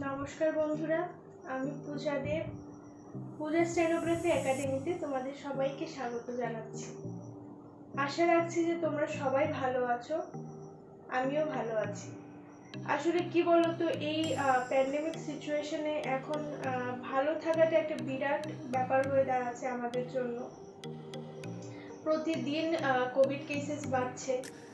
নমস্কার বন্ধুরা, আমি পূজা দেব। পূজা স্টেনোগ্রাফি একাডেমিতে তোমাদের সবাইকে স্বাগত জানাচ্ছি। আশা রাখছি যে তোমরা সবাই ভালো আছো, আমিও ভালো আছি। আসলে কি বলতো, এই প্যান্ডেমিক সিচুয়েশনে এখন ভালো থাকাটা একটা বিরাট ব্যাপার হয়ে দাঁড়াচ্ছে আমাদের জন্য। প্রতিদিন কোভিড কেসেস বাড়ছে,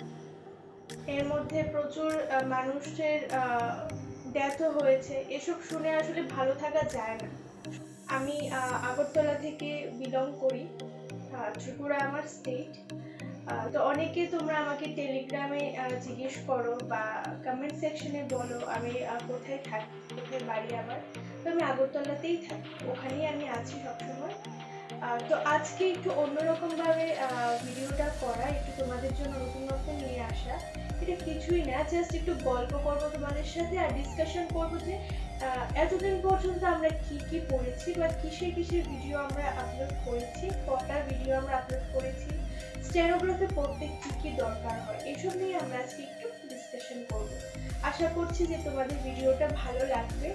এর মধ্যে প্রচুর মানুষের ডেথও হয়েছে। এসব শুনে আসলে ভালো থাকা যায় না। আমি আগরতলা থেকে বিলং করি, ত্রিপুরা আমার স্টেট। তো অনেকে তোমরা আমাকে টেলিগ্রামে জিজ্ঞেস করো বা কমেন্ট সেকশনে বলো আমি কোথায় থাকি, কোথায় বাড়ি আমার। তো আমি আগরতলাতেই থাকি, ওখানেই আমি আছি সবসময়। তো আজকে একটু অন্যরকম ভাবে ভিডিওটা করা, একটু তোমাদের জন্য নতুনত্ব নিয়ে আসা। এটা কিছুই না, জাস্ট একটু গল্প করবো তোমাদের সাথে আর ডিসকাশন করবো যে এতদিন পর্যন্ত আমরা কি কি পড়েছি বা কিসের ভিডিও আমরা আপলোড করেছি, কটা ভিডিও আমরা আপলোড করেছি, স্টেনোগ্রাফি পড়তে কি কি দরকার হয়, এসব নিয়ে আমরা আজকে একটু ডিসকাশন করব। আশা করছি যে তোমাদের ভিডিওটা ভালো লাগবে।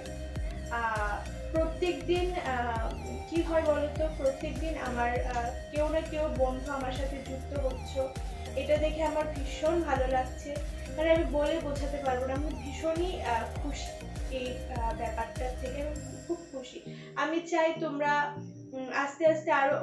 প্রত্যেক দিন কি হয় বলতো, প্রত্যেক দিন আমার কেউ না কেউ বন্ধু আমার সাথে যুক্ত হচ্ছে, এটা দেখে আমার ভীষণ ভালো লাগছে। মানে আমি বলে বোঝাতে পারবো না, আমি ভীষণই খুশি এই ব্যাপারটা থেকে। আমি খুব খুশি। আমি চাই তোমরা আস্তে আস্তে আরো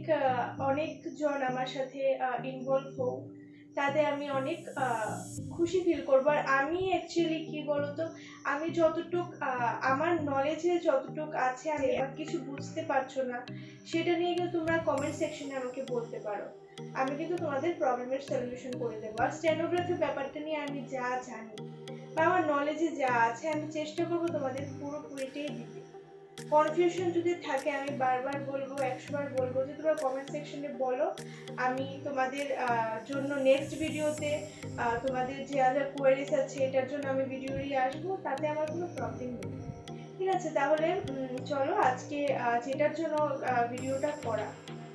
অনেকজন আমার সাথে ইনভলভ হও, তাতে আমি অনেক খুশি ফিল করবো। আর আমি অ্যাকচুয়ালি কি বলতো, আমি যতটুক আমার নলেজে যতটুক আছে, আমি কিছু বুঝতে পারছো না সেটা নিয়ে কিন্তু তোমরা কমেন্ট সেকশনে আমাকে বলতে পারো, আমি কিন্তু তোমাদের প্রবলেমের সলিউশন করে দেবো। আর স্টেনোগ্রাফি ব্যাপারটা নিয়ে আমি যা জানি বা আমার নলেজে যা আছে, আমি চেষ্টা করবো তোমাদের পুরোপুরিটাই দিতে। কনফিউশন যদি থাকে, আমি বারবার বলবো, 100 বার বলবো যে তোমরা কমেন্ট সেকশনে বলো, আমি তোমাদের জন্য নেক্সট ভিডিওতে তোমাদের যে আদার কোয়েরিজ আছে এটার জন্য আমি ভিডিও নিয়ে আসবো, তাতে আমার কোনো প্রবলেম নেই। ঠিক আছে, তাহলে চলো আজকে যেটার জন্য ভিডিওটা করা,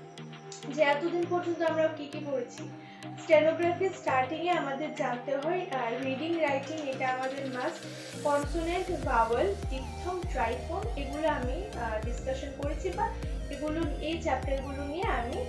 যে এতদিন পর্যন্ত আমরা কি কি পড়েছি। স্টেনোগ্রাফি স্টার্টিং এ আমাদের জানতে হয় রিডিং রাইটিং, এটা আমাদের must. Consonant, vowel, diphthong, triphone, এগুলো আমি ডিসকাশন করেছি বা এগুলো, এই চ্যাপ্টারগুলো নিয়ে আমি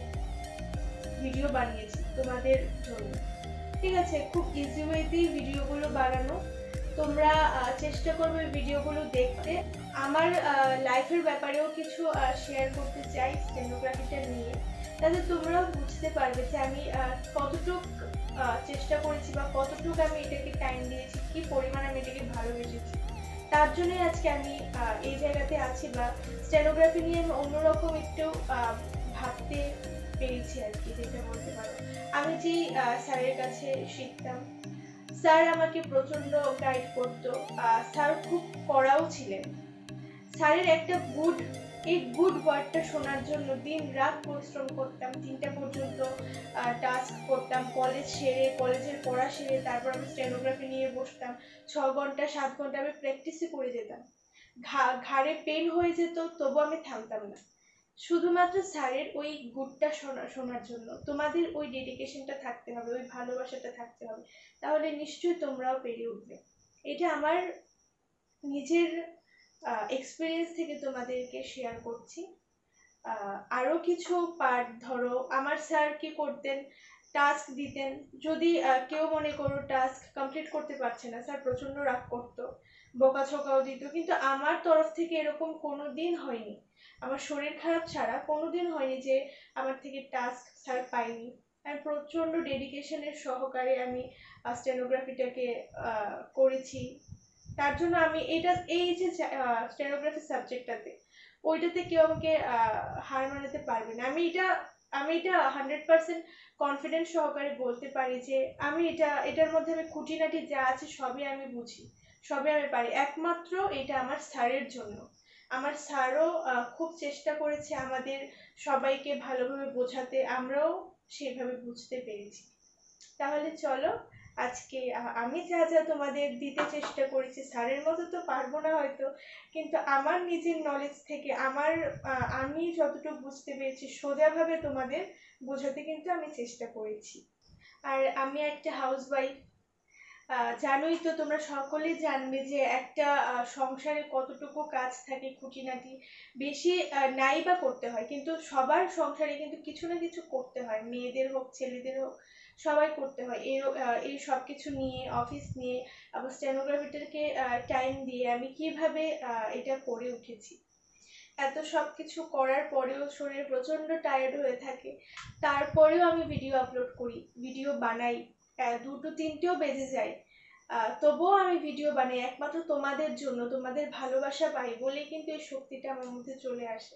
ভিডিও বানিয়েছি তোমাদের জন্য। ঠিক আছে, খুব ইজি ওয়েতেই ভিডিওগুলো বানানো। তোমরা চেষ্টা করবে ভিডিওগুলো দেখতে। আমার লাইফের ব্যাপারেও কিছু শেয়ার করতে চাই স্টেনোগ্রাফিটা নিয়ে, তাতে তোমরাও বুঝতে পারবে যে আমি কতটুক চেষ্টা করেছি বা কতটুক আমি এটাকে টাইম দিয়েছি, কি পরিমাণ আমি এটাকে ভালোবেসেছি। তার জন্যই আজকে আমি এই জায়গাতে আছি, বা স্টেনোগ্রাফি নিয়ে আমি অন্যরকম একটু ভাবতে পেরেছি আর কি, যেটা বলতে পারো। আমি যে স্যারের কাছে শিখতাম, স্যার আমাকে প্রচন্ড গাইড করতো। স্যার খুব কড়াও ছিলেন। স্যারের একটা এই গুড ওয়ার্ডটা শোনার জন্য দিন রাত পরিশ্রম করতাম, 3টা পর্যন্ত টাস্ক করতাম। কলেজের পড়া সেরে তারপর আমি স্টেনোগ্রাফি নিয়ে বসতাম। 6 ঘন্টা 7 ঘন্টা আমি প্র্যাকটিসে করে যেতাম। ঘাড়ে পেন হয়ে যেত, তবু আমি থামতাম না, শুধুমাত্র স্যারের ওই গুডটা শোনার জন্য। তোমাদের ওই ডেডিকেশনটা থাকতে হবে, ওই ভালোবাসাটা থাকতে হবে, তাহলে নিশ্চয়ই তোমরাও পেরে উঠবে। এটা আমার নিজের এক্সপিরিয়েন্স থেকে তোমাদেরকে শেয়ার করছি। আরো কিছু পার্ট, ধরো আমার স্যার কি করতেন, টাস্ক দিতেন, যদি কেউ মনে করো টাস্ক কমপ্লিট করতে পারছে না, স্যার প্রচন্ড রাগ করতো, বকাঝকাও দিত। কিন্তু আমার তরফ থেকে এরকম কোনোদিন হয়নি, আমার শরীর খারাপ ছাড়া কোনোদিন হয়নি যে আমার থেকে টাস্ক স্যার পাইনি। আমি প্রচন্ড ডেডিকেশনের সহকারে আমি স্টেনোগ্রাফিটাকে করেছি। তার জন্য আমি এই যে স্টেনোগ্রাফি সাবজেক্টটাতে, ওইটাতে কেউ আমাকে হার মানাতে পারবে না। আমি এটা 100% কনফিডেন্স সহকারে বলতে পারি যে আমি এটার মধ্যে আমি খুঁটিনাটি যা আছে সবই আমি বুঝি, সবই আমি পারি, একমাত্র এটা আমার স্যারের জন্য। আমার স্যারও খুব চেষ্টা করেছে আমাদের সবাইকে ভালোভাবে বোঝাতে, আমরাও সেভাবে বুঝতে পেরেছি। তাহলে চলো আজকে আমি যা যা তোমাদের দিতে চেষ্টা করেছি, স্যারের মতো তো পারবো না হয়তো, কিন্তু আমার নিজের নলেজ থেকে আমি যতটুকু বুঝতে পেরেছি সোজাভাবে তোমাদের বোঝাতে কিন্তু আমি চেষ্টা করেছি। আর আমি একটা হাউসওয়াইফ, জানোই তো, তোমরা সকলেই জানবে যে একটা সংসারে কতটুকু কাজ থাকে খুঁটিনাটি, বেশি নাই বা করতে হয়, কিন্তু সবার সংসারে কিন্তু কিছু না কিছু করতে হয়, মেয়েদের হোক ছেলেদের হোক, সবাই করতে হয়। এই সব কিছু নিয়ে, অফিস নিয়ে, আবার স্টেনোগ্রাফিটাকে টাইম দিয়ে আমি কিভাবে এটা করে উঠেছি। এত সব কিছু করার পরেও শরীর প্রচন্ড টায়ার্ড হয়ে থাকে, তারপরেও আমি ভিডিও আপলোড করি, ভিডিও বানাই, 2-3টেও বেজে যায়, তবুও আমি ভিডিও বানাই একমাত্র তোমাদের জন্য। তোমাদের ভালোবাসা পাই বলেই কিন্তু এই শক্তিটা আমার মধ্যে চলে আসে।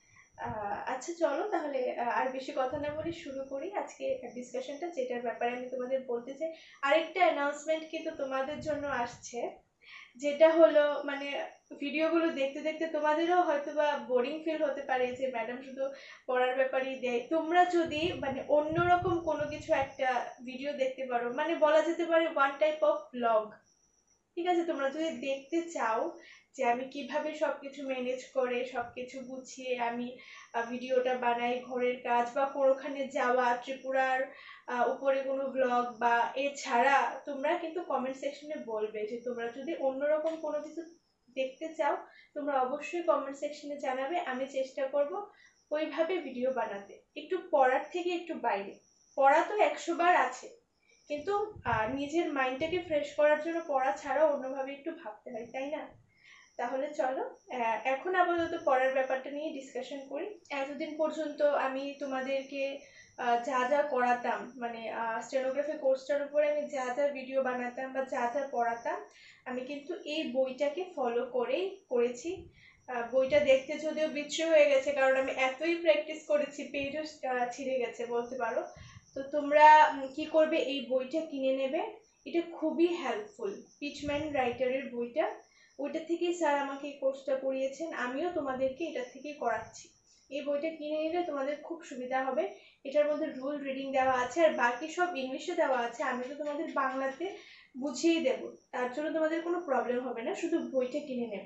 আচ্ছা চলো তাহলে আর বেশি কথা না বলে শুরু করি আজকে ডিসকাশনটা, যেটার ব্যাপারে আমি তোমাদের বলতে চাই। আরেকটা অ্যানাউন্সমেন্ট কিন্তু তোমাদের জন্য আসছে, যেটা হলো মানে ভিডিওগুলো দেখতে দেখতে তোমাদেরও হয়তোবা বোরিং ফিল হতে পারে যে ম্যাডাম শুধু পড়ার ব্যাপারেই দেয়। তোমরা যদি মানে অন্যরকম কোনো কিছু একটা ভিডিও দেখতে পারো, মানে বলা যেতে পারে ওয়ান টাইপ অফ ব্লগ, ঠিক আছে? তোমরা যদি দেখতে চাও যে আমি কিভাবে সবকিছু ম্যানেজ করে সবকিছু গুছিয়ে আমি ভিডিওটা বানাই, ঘরের কাজ বা কোনোখানে যাওয়া, ত্রিপুরার উপরে কোনো ব্লগ, বা এছাড়া তোমরা কিন্তু কমেন্ট সেকশনে বলবে যে তোমরা যদি অন্যরকম কোনো কিছু দেখতে চাও, তোমরা অবশ্যই কমেন্ট সেকশনে জানাবে। আমি চেষ্টা করব ওইভাবে ভিডিও বানাতে, একটু পড়ার থেকে একটু বাইরে। পড়া তো 100 বার আছে, কিন্তু নিজের মাইন্ডটাকে ফ্রেশ করার জন্য পড়া ছাড়াও অন্যভাবে একটু ভাবতে হয়, তাই না? তাহলে চলো এখন আপাতত পড়ার ব্যাপারটা নিয়ে ডিসকাশন করি। এতদিন পর্যন্ত আমি তোমাদেরকে যা যা করাতাম, মানে স্টেনোগ্রাফি কোর্সটার উপরে আমি যা যা ভিডিও বানাতাম বা যা যা পড়াতাম, আমি কিন্তু এই বইটাকে ফলো করেই করেছি। বইটা দেখতে যদিও বিচ্ছু হয়ে গেছে, কারণ আমি এতই প্র্যাকটিস করেছি, পেজও ছিঁড়ে গেছে বলতে পারো। তো তোমরা কি করবে, এই বইটা কিনে নেবে। এটা খুবই হেল্পফুল, পিচম্যান রাইটারের বইটা, ওইটা থেকেই স্যার আমাকে এই কোর্সটা করিয়েছেন, আমিও তোমাদেরকে এটা থেকেই করাচ্ছি। এই বইটা কিনে নিলে তোমাদের খুব সুবিধা হবে। এটার মধ্যে রুল রিডিং দেওয়া আছে, আর বাকি সব ইংলিশে দেওয়া আছে, আমি তো তোমাদের বাংলাতে বুঝিয়ে দেবো, তার জন্য তোমাদের কোনো প্রবলেম হবে না, শুধু বইটা কিনে নেবে।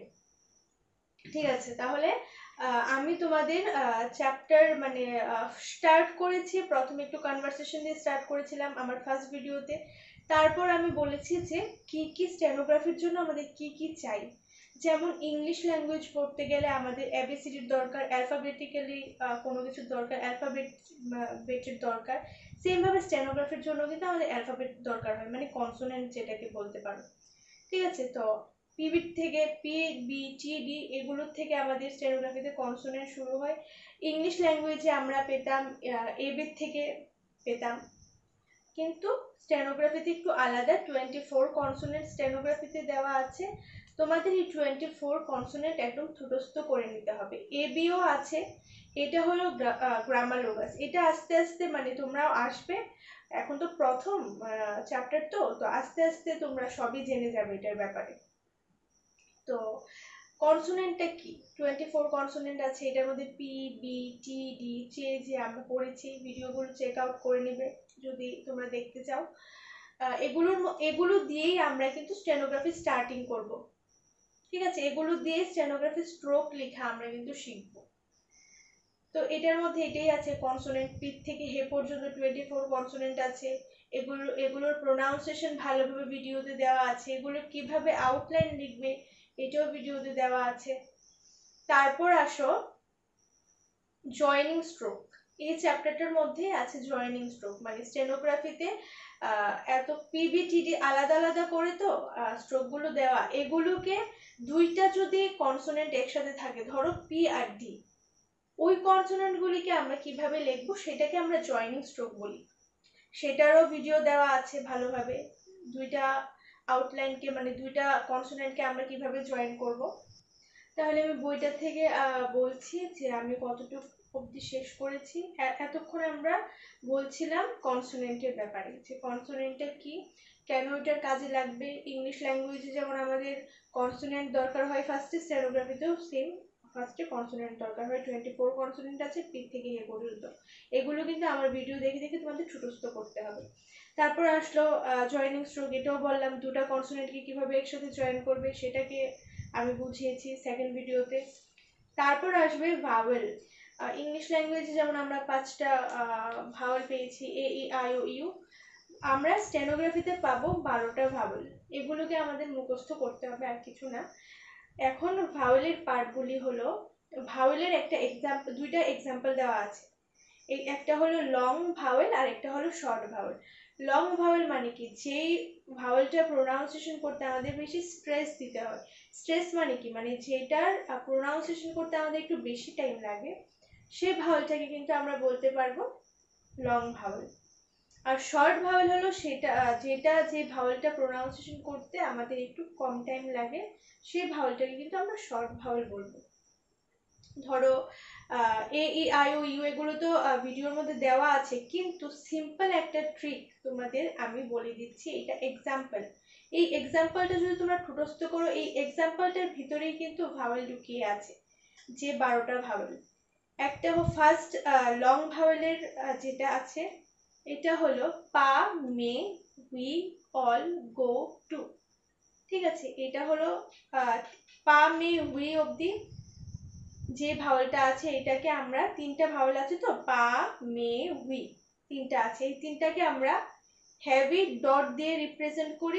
ঠিক আছে, তাহলে আমি তোমাদের চ্যাপ্টার মানে স্টার্ট করেছি। প্রথমে একটু কনভারসেশন দিয়ে স্টার্ট করেছিলাম আমার ফার্স্ট ভিডিওতে। তারপর আমি বলেছি যে কি কি স্টেনোগ্রাফির জন্য আমাদের কি কি চাই। যেমন ইংলিশ ল্যাঙ্গুয়েজ পড়তে গেলে আমাদের এবিসিডির দরকার, অ্যালফাবেটিক্যালি কোনো কিছুর দরকার, অ্যালফাবেটের দরকার। সেমভাবে স্টেনোগ্রাফির জন্য কিন্তু আমাদের অ্যালফাবেট দরকার হয়, মানে কনসোনেন্ট যেটাকে বলতে পারো। ঠিক আছে, তো পিবি থেকে পি, বি, টি, ডি এগুলোর থেকে আমাদের স্টেনোগ্রাফিতে কনসোনেন্ট শুরু হয়। ইংলিশ ল্যাঙ্গুয়েজে আমরা পেতাম এবি থেকে পেতাম, কিন্তু স্টেনোগ্রাফিতে একটু আলাদা, 24 কনসোনেন্ট স্টেনোগ্রাফিতে দেওয়া আছে। তোমাদের এই 24 কনসোনেন্ট একদম ঠুটস্থ করে নিতে হবে। এবিও আছে, এটা হলো গ্রামার লোগাস, এটা আস্তে আস্তে মানে তোমরাও আসবে, এখন তো প্রথম চ্যাপ্টার, তো তো আস্তে আস্তে তোমরা সবই জেনে যাবে এটার ব্যাপারে। তো কনসোনেন্টটা কি, 24 কনসোনেন্ট আছে, এটার মধ্যে পি, বি, টি, ডি, যে আমরা পড়েছি, ভিডিওগুলো চেক আউট করে নেবে যদি তোমরা দেখতে চাও। এগুলো দিয়েই আমরা কিন্তু স্টেনোগ্রাফি স্টার্টিং করব। ঠিক আছে, এগুলো দিয়ে স্টেনোগ্রাফি স্ট্রোক লেখা আমরা কিন্তু শিখব। তো এটার মধ্যে এটাই আছে, কনসোনেন্ট পি থেকে হে পর্যন্ত 24 কনসোনেন্ট আছে। এগুলোর প্রোনাউন্সিয়েশন ভালোভাবে ভিডিওতে দেওয়া আছে, এগুলো কিভাবে আউটলাইন লিখবে এটাও ভিডিওতে দেওয়া আছে। তারপর আসো জয়েনিং স্ট্রোক, এই চ্যাপ্টারটার মধ্যে আছে জয়েনিং স্ট্রোক, মানে স্টেনোগ্রাফিতে এত পিবিটিডি আলাদা আলাদা করে তো স্ট্রোকগুলো দেওয়া, এগুলোকে দুইটা যদি কনসোনেন্ট একসাথে থাকে, ধরো পি আর ডি, ওই কনসোনেন্টগুলিকে আমরা কিভাবে লিখবো সেটাকে আমরা জয়েনিং স্ট্রোক বলি। সেটারও ভিডিও দেওয়া আছে ভালোভাবে, দুইটা আউটলাইনকে মানে দুইটা কনসোনেন্টকে আমরা কিভাবে জয়েন করব। তাহলে আমি বইটা থেকে বলছি যে আমি কতটুকু অবধি শেষ করেছি। এতক্ষণ আমরা বলছিলাম কনসোনেন্টের ব্যাপারে, যে কনসোনেন্টটা কি, কেন এটার কাজে লাগবে। ইংলিশ ল্যাঙ্গুয়েজে যেমন আমাদের কনসোনেন্ট দরকার হয় ফার্স্টে, স্টেনোগ্রাফিতেও সেম, ফার্স্টে কনসোনেন্ট দরকার হয়। 24 কনসোনেন্ট আছে পি থেকে এ পর্যন্ত, এগুলো কিন্তু আমার ভিডিও দেখে দেখে তোমাদের ঠুটস্থ করতে হবে। তারপর আসলো জয়েনিং স্ট্রোক, এটাও বললাম দুটা কনসোনেন্টকে কিভাবে একসাথে জয়েন করবে সেটাকে আমি বুঝিয়েছি সেকেন্ড ভিডিওতে। তারপর আসবে ভাওয়েল। ইংলিশ ল্যাঙ্গুয়েজে যেমন আমরা 5টা ভাওয়েল পেয়েছি, এ ই আই ও ইউ, আমরা স্টেনোগ্রাফিতে পাবো 12টা ভাওয়েল, এগুলোকে আমাদের মুখস্থ করতে হবে, আর কিছু না। এখন ভাওয়েলের পার্টগুলি হলো, ভাওয়েলের দুইটা এক্সাম্পল দেওয়া আছে। এই একটা হলো লং ভাওয়েল আর একটা হলো শর্ট ভাওয়েল। লং ভাওয়েল মানে কি, যেই ভাওয়েলটা প্রোনাউন্সিয়েশন করতে আমাদের বেশি স্ট্রেস দিতে হয়। স্ট্রেস মানে কি, মানে যেটার প্রোনাউন্সিয়েশন করতে আমাদের একটু বেশি টাইম লাগে, সেই ভাওয়েলটাকে কিন্তু আমরা বলতে পারবো লং ভাওয়েল। আর শর্ট ভাওয়েল হলো সেটা যে ভাওয়েলটা প্রোনাউন্সিয়েশন করতে আমাদের একটু কম টাইম লাগে, সেই ভাওয়েলটাকে কিন্তু আমরা শর্ট ভাওয়েল বলবো। ধরো এ ই আই ও ইউ এগুলো তো ভিডিওর মধ্যে দেওয়া আছে, কিন্তু সিম্পল একটা ট্রিক তোমাদের আমি বলে দিচ্ছি, এটা এক্সাম্পল। এই এক্সাম্পলটা যদি তোমরা ঠোঁটস্থ করো, এই এক্সাম্পলটার ভিতরেই কিন্তু ভাওয়েল লুকিয়ে আছে, যে 12টা ভাওয়েল। একটা ফার্স্ট লং ভাওয়েলের যেটা আছে, এটা হলো pa, may, we, all, go, too. ঠিক আছে, এটা হলো পা, মে, উই অবধি যে ভাওয়েলটা আছে, এটাকে আমরা, তিনটা ভাওয়েল আছে তো, পা, মে, উই, তিনটা আছে, এই তিনটাকে আমরা হেভি ডট দিয়ে রিপ্রেজেন্ট করি।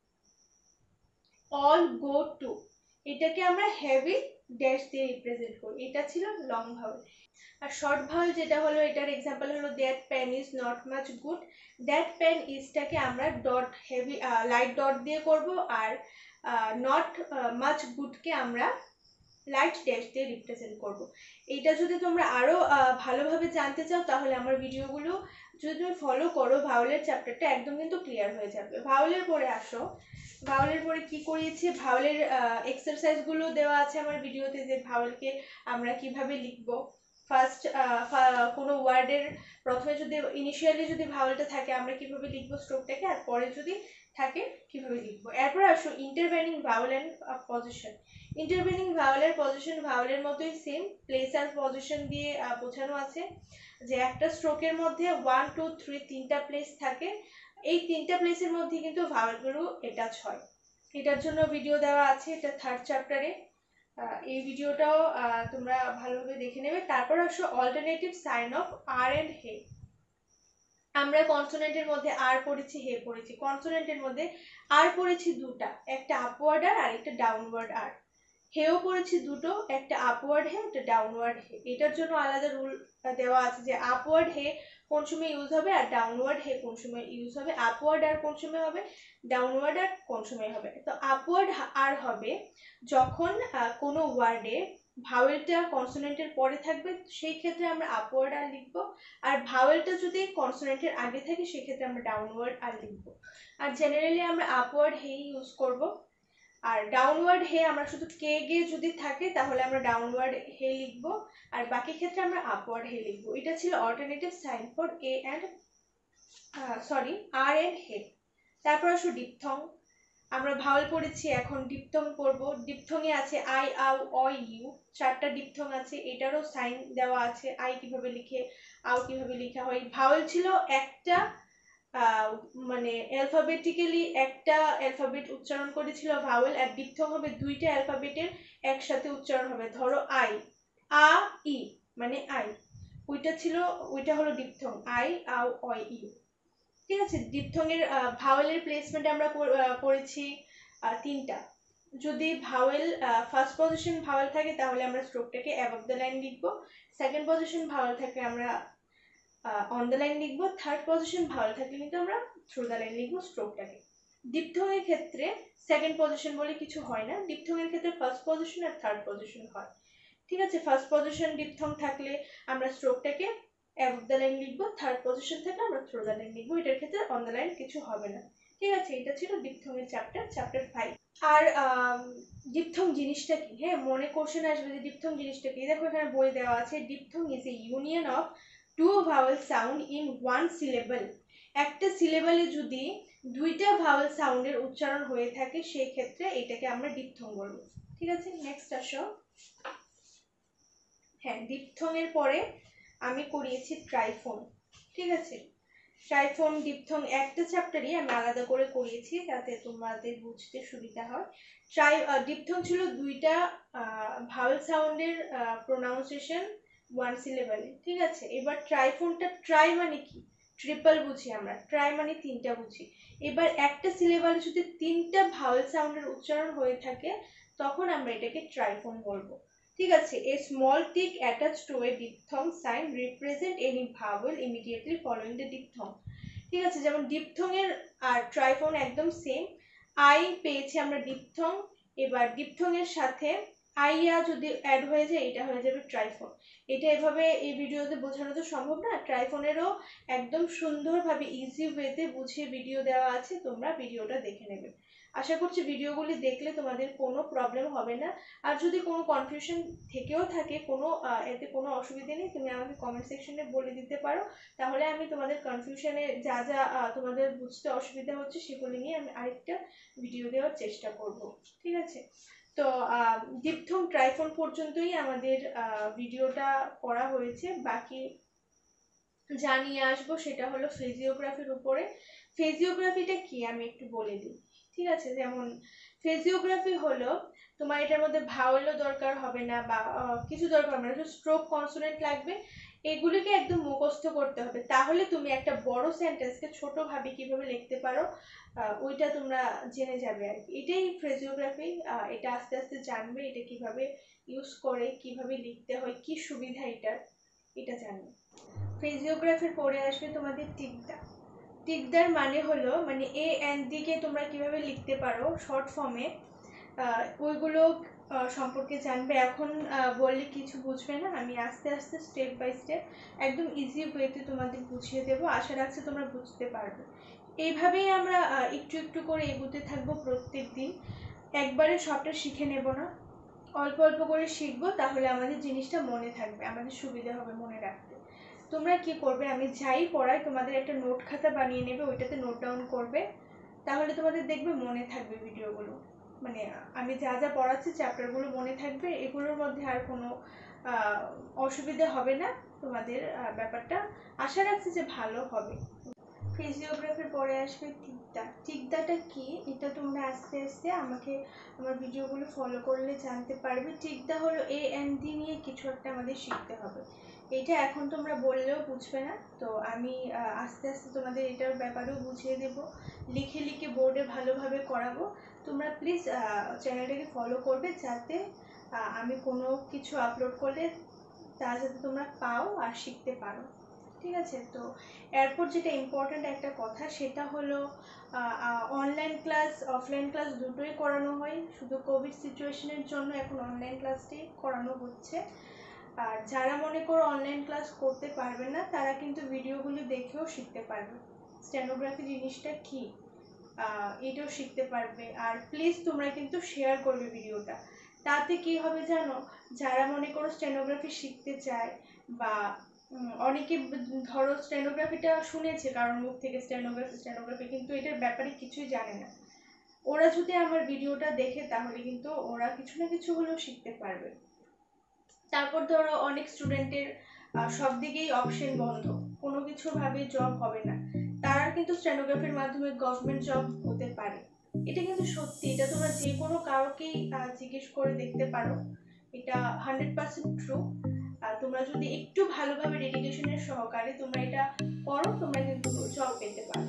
অল, গো, টু, এটাকে আমরা হেভি ড্যাশ দিয়ে রিপ্রেজেন্ট করি। এটা ছিল লং ভাওয়েল। আর শর্ট ভাওয়েল যেটা হলো, এটার এক্সাম্পল হলো that pen is not much good. That pen ইজটাকে আমরা ডট, হেভি লাইট ডট দিয়ে করব, আর নট মাচ গুডকে আমরা লাইট ড্যাশ দিয়ে রিপ্রেজেন্ট করব। এইটা যদি তোমরা আরো ভালোভাবে জানতে চাও, তাহলে আমার ভিডিওগুলো যদি তুমি ফলো করো, ভাওয়েলের চ্যাপ্টারটা একদম কিন্তু ক্লিয়ার হয়ে যাবে। ভাওয়েলের পরে আসো, ভাওয়েলের পরে কি করিয়েছি, ভাওয়েলের এক্সারসাইজগুলো দেওয়া আছে আমার ভিডিওতে, যে ভাওয়েলকে আমরা কিভাবে লিখব। ফার্স্ট কোনো ওয়ার্ডের প্রথমে যদি ইনিশিয়ালি যদি ভাওয়েলটা থাকে, আমরা কিভাবে লিখব স্ট্রোকটাকে, আর পরে যদি থাকে কিভাবে লিখবো। এরপর আসো intervening vowel and position. Intervening ভাওয়েলের পজিশন ভাওয়েলের মতোই সেম, প্লেস আর পজিশন দিয়ে বোঝানো আছে, যে একটা স্ট্রোকের মধ্যে 1 2 3 তিনটা প্লেস থাকে, এই তিনটা প্লেসের মধ্যে কিন্তু ভাওয়েলগুলো অ্যাটাচ হয়। এটার জন্য ভিডিও দেওয়া আছে, এটা 3rd চ্যাপ্টারে। এই ভিডিওটাও তোমরা ভালোভাবে দেখে নেবে। তারপর আসো alternative sign of R and H. আমরা কনসোনেন্টের মধ্যে আর পড়েছি, হে পড়েছি। কনসোনেন্টের মধ্যে আর পড়েছি দুটা, একটা আপওয়ার্ড আর একটা ডাউনওয়ার্ড আর। হেও পড়েছি দুটো, একটা আপওয়ার্ড হে, একটা ডাউনওয়ার্ড হে। এটার জন্য আলাদা রুল দেওয়া আছে, যে আপওয়ার্ড হে কোন সময় ইউজ হবে, আর ডাউনওয়ার্ড হে কোন সময় ইউজ হবে। আপওয়ার্ড আর কোন সময় হবে, ডাউনওয়ার্ড আর কোন সময় হবে। তো আপওয়ার্ড আর হবে যখন কোনো ওয়ার্ডে ভাওয়েলটা কনসোনেন্টের পরে থাকবে, সেই ক্ষেত্রে আমরা আপওয়ার্ড আর লিখবো। আর ভাওয়েলটা যদি কনসোনেন্টের আগে থাকে, সেক্ষেত্রে আমরা ডাউনওয়ার্ড আর লিখবো। আর জেনারেলি আমরা আপওয়ার্ড হে ইউজ করব। আর ডাউনওয়ার্ড হে আমরা শুধু কে গে যদি থাকে, তাহলে আমরা ডাউনওয়ার্ড হে লিখবো, আর বাকি ক্ষেত্রে আমরা আপওয়ার্ড হে লিখবো। এটা ছিল alternative sign for a and R and H. তারপর আসো ডিপথং। আমরা ভাওয়েল পড়েছি, এখন ডিপথং পড়ব। ডিপথংয়ে আছে আই, আউ, অ, ইউ, 4টা ডিপথং আছে। এটারও সাইন দেওয়া আছে, আই কিভাবে লিখে, আউ কিভাবে লেখা হয়। ভাওয়েল ছিল একটা মানে অ্যালফাবেটিক্যালি একটা অ্যালফাবেট উচ্চারণ করেছিল ভাওয়েল, আর ডিপথং হবে দুইটা অ্যালফাবেটের একসাথে উচ্চারণ হবে। ধরো আই, আ, ই, মানে আই, ওইটা হলো ডিপথং, আই, আউ, অ, ইউ। ঠিক আছে, ডিপথংয়ের ভাওয়েলের প্লেসমেন্ট আমরা করেছি তিনটা। যদি ভাওয়েল ফার্স্ট পজিশন ভাওয়েল থাকে, তাহলে আমরা স্ট্রোকটাকে অ্যাবভ দ্য লাইন লিখবো। সেকেন্ড পজিশন ভাওয়েল থাকলে আমরা অন দ্য লাইন লিখবো। থার্ড পজিশন ভাওয়েল থাকলে কিন্তু আমরা থ্রু দ্য লাইন লিখবো স্ট্রোকটাকে। ডিপথংয়ের ক্ষেত্রে সেকেন্ড পজিশন বলে কিছু হয় না, ডিপথংয়ের ক্ষেত্রে ফার্স্ট পজিশন আর থার্ড পজিশন হয়। ঠিক আছে, ফার্স্ট পজিশন ডিপথং থাকলে আমরা স্ট্রোকটাকে অ্যাবভ দ্য লাইন লিখবো, থার্ড পজিশন থাকলে আমরা থ্রু দ্য লাইন লিখবো। এটার ক্ষেত্রে অন দ্য লাইন কিছু হবে না। ঠিক আছে, এটা ছিল ডিপথংয়ের চ্যাপ্টার 5। আর ডিপথং জিনিসটা কি, হ্যাঁ মনে কোশ্চেন আসবে যে ডিপথং জিনিসটা কি। দেখো এখানে বই দেওয়া আছে, diphthong is a union of two vowel sound in one syllable. একটা সিলেবলে যদি দুইটা ভাওয়েল সাউন্ডের উচ্চারণ হয়ে থাকে, সেই ক্ষেত্রে এটাকে আমরা ডিপথং বলবো। ঠিক আছে, নেক্সট আসো। হ্যাঁ, ডিপথংয়ের পরে আমি করিয়েছি ট্রাইফোন। ঠিক আছে, ট্রাইফোন ডিপথং একটা চ্যাপ্টারই আমি আলাদা করে করিয়েছি, যাতে তোমাদের বুঝতে সুবিধা হয়। ডিপথং ছিল দুইটা ভাওয়েল সাউন্ডের প্রোনাউন্সিয়েশন ওয়ান সিলেবলে। ঠিক আছে, এবার ট্রাইফোনটা, ট্রাই মানে কি, ট্রিপল বুঝি আমরা, ট্রাই মানে 3টা বুঝি। এবার একটা সিলেবালে যদি 3টা ভাওয়েল সাউন্ডের উচ্চারণ হয়ে থাকে তখন আমরা এটাকে ট্রাইফোন বলবো। ঠিক আছে, a small tick attached to a diphthong sign represent any vowel immediately following the diphthong। ঠিক আছে, যেমন ডিপথং এর আর ট্রাইফোন একদম সেম। আই পেয়েছি আমরা ডিপথং, এবার ডিপথং এর সাথে আইয়া যদি অ্যাড হয়ে যায় এটা হয়ে যাবে ট্রাইফোন। এটা এভাবে এই ভিডিওতে বোঝানো তো সম্ভব না, ট্রাইফোনেরও একদম সুন্দরভাবে ইজি ওয়েতে বুঝিয়ে ভিডিও দেওয়া আছে, তোমরা ভিডিওটা দেখে নেবে। আশা করছি ভিডিওগুলি দেখলে তোমাদের কোনো প্রবলেম হবে না। আর যদি কোনো কনফিউশন থেকেও থাকে, এতে কোনো অসুবিধা নেই, তুমি আমাকে কমেন্ট সেকশনে বলে দিতে পারো, তাহলে আমি তোমাদের কনফিউশনে যা যা তোমাদের বুঝতে অসুবিধা হচ্ছে সেগুলি নিয়ে আমি আরেকটা ভিডিও দেওয়ার চেষ্টা করব। ঠিক আছে, তো ডিপথং ট্রাইফোন পর্যন্তই আমাদের ভিডিওটা করা হয়েছে। বাকি জানিয়ে আসবো সেটা হলো ফিজিওগ্রাফির উপরে। ফিজিওগ্রাফিটা কি আমি একটু বলে দিই। ঠিক আছে, যেমন ফিজিওগ্রাফি হলো তোমার এটার মধ্যে ভাওয়েলও দরকার হবে না বা কিছু দরকার হবে না, শুধু স্ট্রোক কনসোনেন্ট লাগবে, এগুলিকে একদম মুখস্থ করতে হবে, তাহলে তুমি একটা বড় সেন্টেন্সকে ছোটভাবে কিভাবে লিখতে পারো ওইটা তোমরা জেনে যাবে আর কি। এটাই ফিজিওগ্রাফি, এটা আস্তে আস্তে জানবে এটা কিভাবে ইউজ করে, কিভাবে লিখতে হয়, কি সুবিধা এটা জানবে। ফিজিওগ্রাফির পরে আসবে তোমাদের টিকদা। টিকদার মানে হলো মানে এ এন ডি কে তোমরা কিভাবে লিখতে পারো শর্ট ফর্মে, ওইগুলো সম্পর্কে জানবে। এখন বললে কিছু বুঝবে না, আমি আস্তে আস্তে স্টেপ বাই স্টেপ একদম ইজি ওয়েতে তোমাদের বুঝিয়ে দেবো, আশা রাখছি তোমরা বুঝতে পারবে। এইভাবেই আমরা একটু একটু করে এগোতে থাকবো প্রত্যেক দিন, একবারে সবটা শিখে নেব না, অল্প অল্প করে শিখবো, তাহলে আমাদের জিনিসটা মনে থাকবে, আমাদের সুবিধা হবে মনে রাখতে। তোমরা কি করবে, আমি যাই পড়াই তোমাদের একটা নোট খাতা বানিয়ে নেবে, ওইটাতে নোট ডাউন করবে, তাহলে তোমাদের দেখবে মনে থাকবে ভিডিওগুলো, মানে আমি যা যা পড়াচ্ছি চ্যাপ্টারগুলো মনে থাকবে, এগুলোর মধ্যে আর কোনো অসুবিধা হবে না তোমাদের, ব্যাপারটা আশা রাখছি যে ভালো হবে। ফিজিওগ্রাফির পরে আসবে টিকদা। টিকদাটা কি এটা তোমরা আস্তে আস্তে আমাকে আমার ভিডিওগুলো ফলো করলে জানতে পারবে। টিকদা হলো এ এন ডি নিয়ে কিছু একটা আমাদের শিখতে হবে, এটা এখন তোমরা বললেও বুঝবে না, তো আমি আস্তে আস্তে তোমাদের এটার ব্যাপারেও বুঝিয়ে দেব, লিখে লিখে বোর্ডে ভালোভাবে করাবো। তোমরা প্লিজ চ্যানেলটাকে ফলো করবে, যাতে আমি কোনো কিছু আপলোড করলে তা যাতে তোমরা পাও আর শিখতে পারো। ঠিক আছে, তো এরপর যেটা ইম্পর্ট্যান্ট একটা কথা সেটা হলো অনলাইন ক্লাস অফলাইন ক্লাস দুটোই করানো হয়, শুধু কোভিড সিচুয়েশনের জন্য এখন অনলাইন ক্লাসটাই করানো হচ্ছে। আর যারা মনে করো অনলাইন ক্লাস করতে পারবে না তারা কিন্তু ভিডিওগুলি দেখেও শিখতে পারবে, স্টেনোগ্রাফি জিনিসটা কি এটাও শিখতে পারবে। আর প্লিজ তোমরা কিন্তু শেয়ার করবে ভিডিওটা, তাতে কি হবে জানো, যারা মনে করো স্টেনোগ্রাফি শিখতে চায় বা অনেকে ধরো স্টেনোগ্রাফিটা শুনেছে কারোর মুখ থেকে স্টেনোগ্রাফি কিন্তু এটার ব্যাপারে কিছুই জানে না, ওরা যদি আমার ভিডিওটা দেখে তাহলে কিন্তু ওরা কিছু না কিছু হলেও শিখতে পারবে। তারপর ধরো অনেক স্টুডেন্টের সব দিকেই অপশন বন্ধ, কোনো কিছু ভাবে জব হবে না, তারা কিন্তু স্টেনোগ্রাফির মাধ্যমে গভর্নমেন্ট জব হতে পারে, এটা কিন্তু সত্যি, এটা তোমরা যে কোনো কাউকেই জিজ্ঞেস করে দেখতে পারো, এটা 100% ট্রু। তোমরা যদি একটু ভালোভাবে ডেডিকেশনের সহকারে তোমরা এটা করো, তোমরা কিন্তু জব পেতে পারো।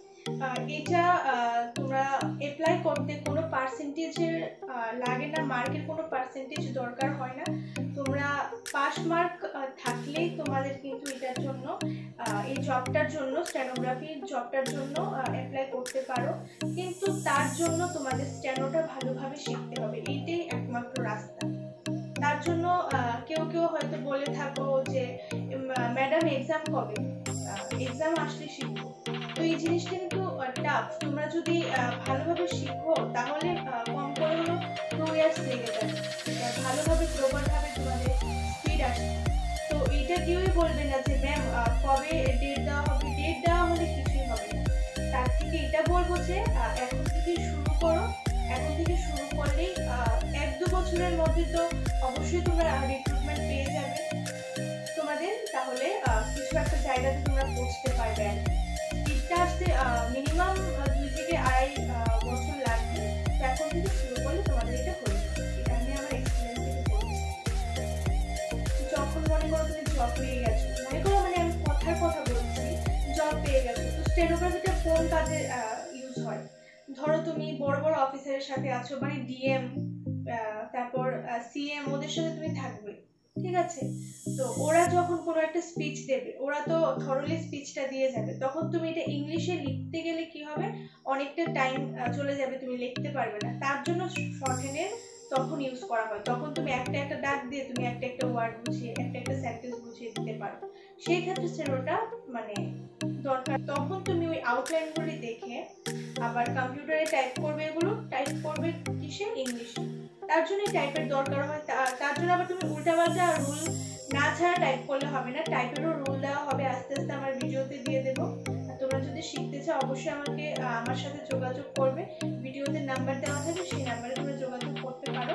এটা তোমরা অ্যাপ্লাই করতে কোনো পার্সেন্টেজের লাগে না, মার্কের কোনো পার্সেন্টেজ দরকার হয় না, তোমরা পাস মার্ক থাকলেই তোমাদের কিন্তু এটার জন্য এই জবটার জন্য স্টেনোগ্রাফির জবটার জন্য অ্যাপ্লাই করতে পারো, কিন্তু তার জন্য তোমাদের স্টেনোটা ভালোভাবে শিখতে হবে, এইটাই একমাত্র রাস্তা। তার জন্য কেউ কেউ হয়তো বলে থাকো যে ম্যাডাম এক্সাম কবে, এক্সাম আসলে শিখবো, তো এই জিনিসটা কিন্তু টাফ, তোমরা যদি ভালোভাবে শিখো তাহলে কম করে হলো 2 ইয়ার্স লেগে যাবে ভালোভাবে প্রপারভাবে তোমাদের স্পিড আসবে। তো এইটা কেউই বলবে না যে ম্যাম কবে ডেট দেওয়া হবে, ডেট দেওয়া হলে কিছুই হবে না, তার থেকে এটা বলবো যে এখন থেকে শুরু করো, এখন থেকে শুরু করলেই 1-2 বছরের মধ্যে তো অবশ্যই তোমরা রিক্রুটমেন্ট পেয়ে যাবে তোমাদের, তাহলে কিছু একটা জায়গাতে তোমরা পৌঁছতে পারবে। স্পিডটা আসতে মিনিমাম 2 থেকে 2.5 বছর লাগবে, তো এখন থেকে শুরু করলে তোমাদের এটা হয়ে যাবে, এটা আমি আমার এক্সপিরিয়েন্স থেকে বলছি। যখন মনে করো তুমি জব পেয়ে গেছো, মনে করো মানে আমি কথার কথা বলছি, জব স্টেনোগ্রাফিটা কোন কাজে ইউজ হয়? ধরো তুমি বড় বড় অফিসারের সাথে আছো, মানে ডিএম, তারপর সিএম, ওদের সাথে তুমি থাকবে, ঠিক আছে? তো ওরা যখন কোনো একটা স্পিচ দেবে, ওরা তো থরলি স্পিচটা দিয়ে যাবে, তখন তুমি এটা ইংলিশে লিখতে গেলে কি হবে, অনেকটা টাইম চলে যাবে, তুমি লিখতে পারবে না। তার জন্য শর্টহ্যান্ডের তখন ইউজ করা হয়। তখন তুমি একটা একটা ডাক দিয়ে তুমি একটা একটা ওয়ার্ড বুঝিয়ে, একটা একটা সেন্টেন্স বুঝিয়ে দিতে পারো। সেই ক্ষেত্রে স্টেনোটা মানে দরকার। তখন তুমি ওই আউটলাইনগুলি দেখে আবার কম্পিউটারে টাইপ করবে, এগুলো টাইপ করবে কিসে? ইংলিশে। তার জন্য টাইপের দরকার হয়। তার জন্য আবার তুমি উল্টাপাল্টা রুল না ছাড়া টাইপ করলে হবে না, টাইপেরও রুল দেওয়া হবে, আস্তে আস্তে আমার ভিডিওতে দিয়ে দেবো। আর তোমরা যদি শিখতে চাও অবশ্যই আমাকে আমার সাথে যোগাযোগ করবে, ভিডিওতে নাম্বার দেওয়া থাকবে, সেই নাম্বারে তোমরা যোগাযোগ করতে পারো।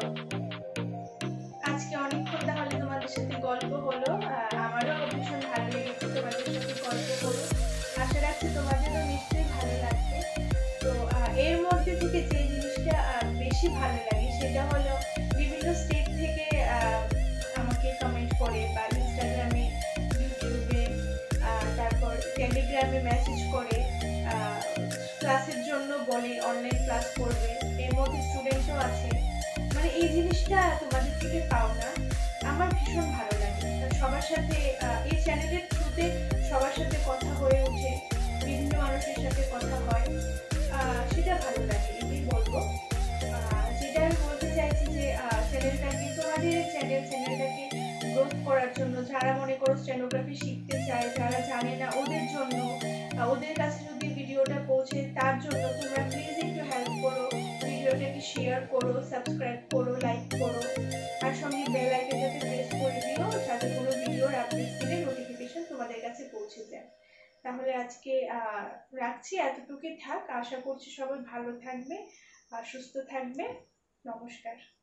আজকে অনেকক্ষণ তাহলে তোমাদের সাথে গল্প হলো, আমারও ভীষণ ভালো লেগেছে তোমাদের সাথে গল্প করো। আশা রাখছি তোমাদেরও নিশ্চয়ই ভালো লাগবে। তো এর মধ্যে থেকে যে জিনিসটা বেশি ভালো লাগে সেটা হলো বিভিন্ন স্টেট থেকে আমাকে কমেন্ট করে, বা ইনস্টাগ্রামে, ইউটিউবে, তারপর টেলিগ্রামে মেসেজ করে, ক্লাসের জন্য বলে অনলাইন ক্লাস করবে। এর মধ্যে স্টুডেন্টও আছে। মানে এই জিনিসটা তোমাদের থেকে পাও না, আমার ভীষণ ভালো লাগে। সবার সাথে এই চ্যানেলের থ্রুতে সবার সাথে কথা হয়ে ওঠে, বিভিন্ন মানুষের সাথে কথা হয়, সেটা ভালো লাগে, এটাই বলবো। যেটা আমি বলতে চাইছি যে চ্যানেলটাকে, তোমাদের চ্যানেলটাকে গ্রোথ করার জন্য, যারা মনে করো স্টেনোগ্রাফি শিখতে চায়, যারা জানে না ওদের জন্য, ওদের কাছে যদি ভিডিওটা পৌঁছে, তার জন্য তোমরা প্লিজ একটু হেল্প করো, ভিডিওটাকে শেয়ার করো, সাবস্ক্রাইব করো, লাইক করো, আর সঙ্গে বেল আইকনটাতে প্রেস করে দিও, যাতে কোনো ভিডিওর আপডেট দিলে নোটিফিকেশন তোমাদের কাছে পৌঁছে যায়। তাহলে আজকে রাখছি, এতটুকুই থাক। আশা করছি সবাই ভালো থাকবে আর সুস্থ থাকবে। নমস্কার।